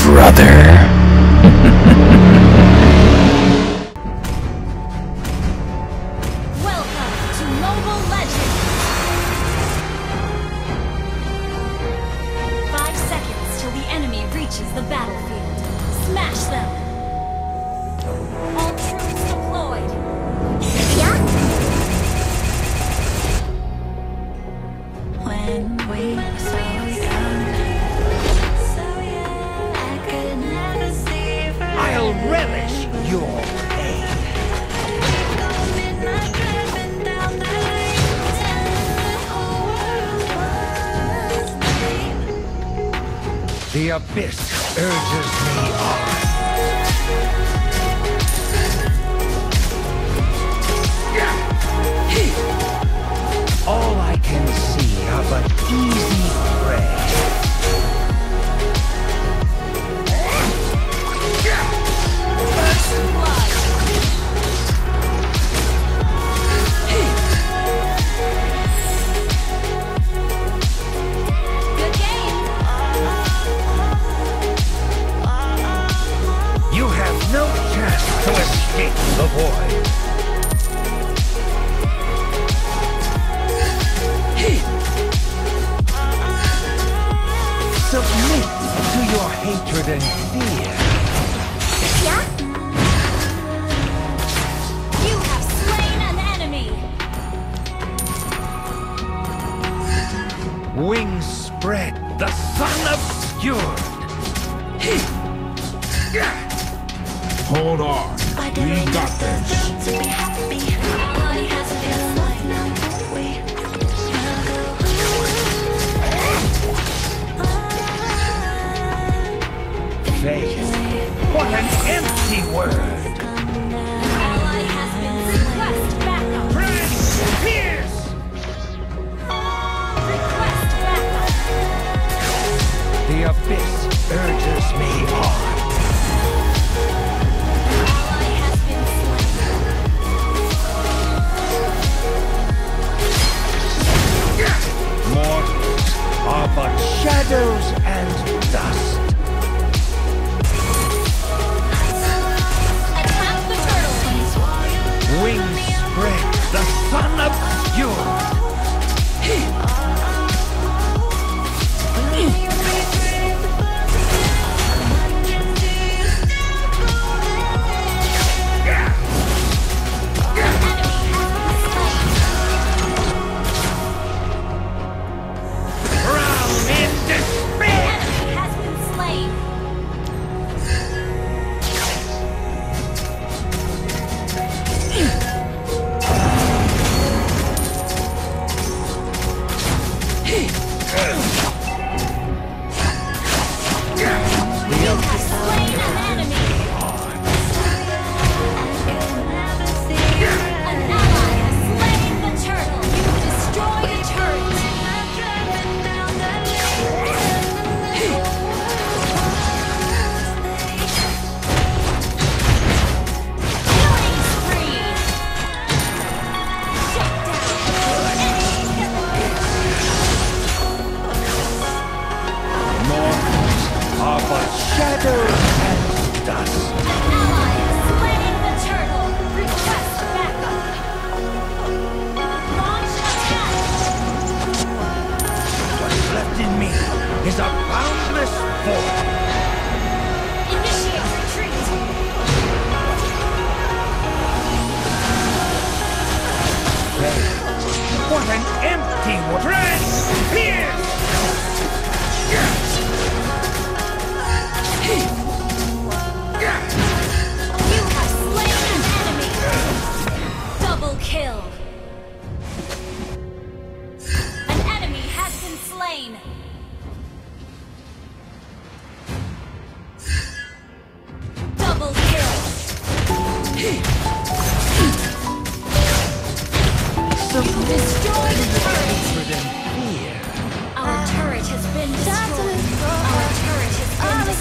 brother. Welcome to Mobile Legends! 5 seconds till the enemy reaches the battlefield. Smash them! All troops deployed! Yeah? When we were so young, I could never see I'll relish your pain. The abyss urges me on. All I can see are but easy prey. First blood! Good game! You have no chance to escape the void. Submit to your hatred and fear. Yeah? You have slain an enemy! Wings spread, the sun obscured. Hold on. We got this. Faith. What an empty word. Ally has been request backup! Prince, pierce! Request backup! The abyss urges me on. Ally has been slain. Mortals are but shadows and dust. Attack the turtle! Wings spread, the sun obscured. Drown in despair. Enemy has been slain. You have slain an enemy. An ally has slain the turtle. You destroyed a turret. Killing spree. Shut Mortals are but shadows and dust. An ally has slain the turtle. Request backup. Launch attack. What's left in me is a boundless void. Initiate retreat. Faith. What an empty word. Prince, pierce! You have slain an enemy. Double kill. An enemy has been slain. Double kill. You destroyed a turret. Hatred and fear. Our turret has been destroyed. Our turret has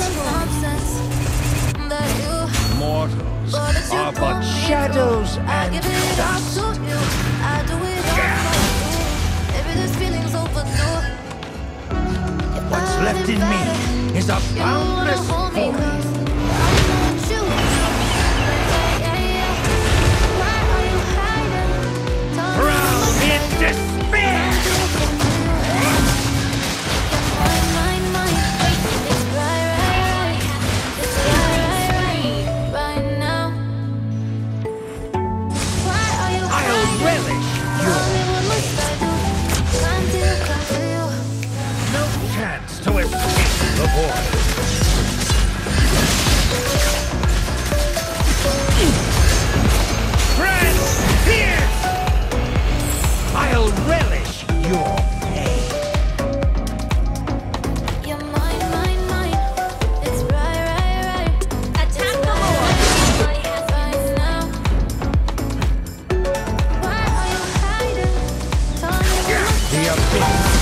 been destroyed. Mortals are but shadows and dust. What's left in me is a boundless void. Drown in despair! I'll relish your no chance to escape the void. Friends, here! I'll relish your pain. You're mine. It's right. Attack the Lord! Right now. Why are you hiding? Tell me The abyss